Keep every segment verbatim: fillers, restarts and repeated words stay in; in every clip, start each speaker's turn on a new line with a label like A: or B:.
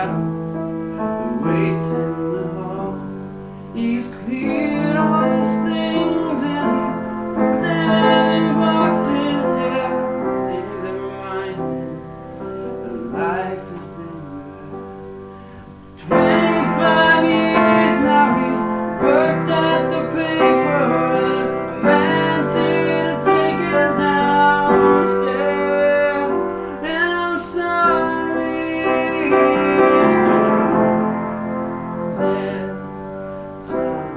A: shadow waits in the hall. He's cleared all his things and he's put them in boxes. Yeah, things that remind him that life has been good. Twenty-five years now he's worked at the paper. The man's here to take it downstairs, and I'm sorry, Mister Jones. There's time.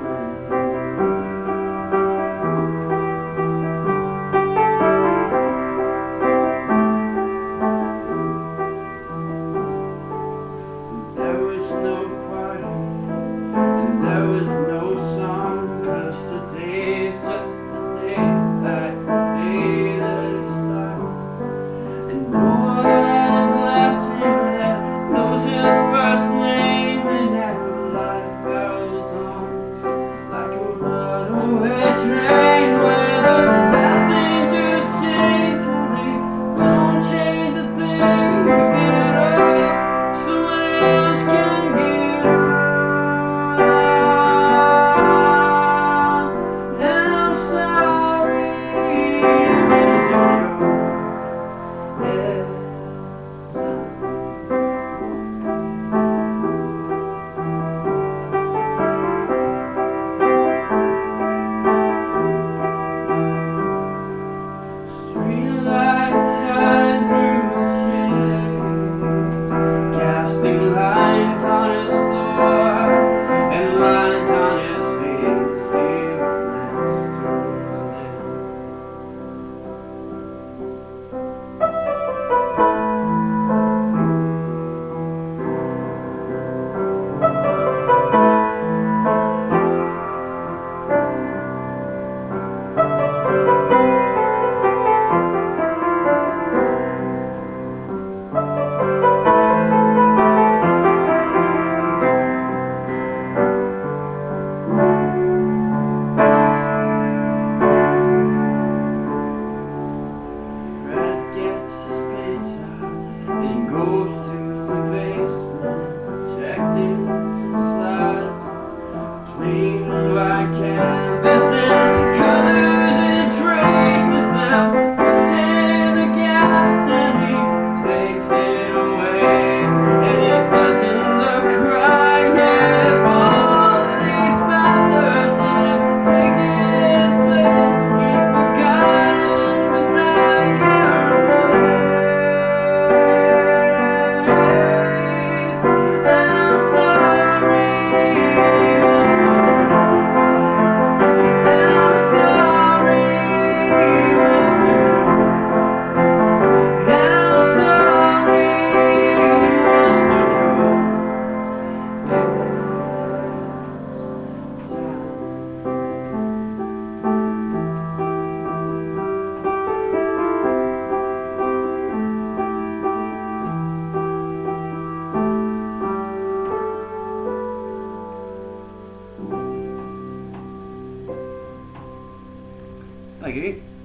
A: There was no party and there was no song, 'cause today's just the day that made us start. And no one is left him that knows his first name, and yet life goes on like a runaway train where the passengers change and they don't change a thing. You get off, someone else can get on. And I'm sorry, Mister Jones. Yes, street lights shine through the shade, casting lines on his floor and lines on his face. He reflects through the day. Fred gets his pizza and goes to the basement, checking some slides, clean white canvas and colors and traces and puts in the gaps, and he takes it away, and it doesn't look right yet. If all these bastards that have taken his place, he's forgotten, but now you're replaced. And I'm sorry, Mister Jones. And I'm sorry, Mister Jones. And I'm sorry, Mister Jones. It's time. Thank you.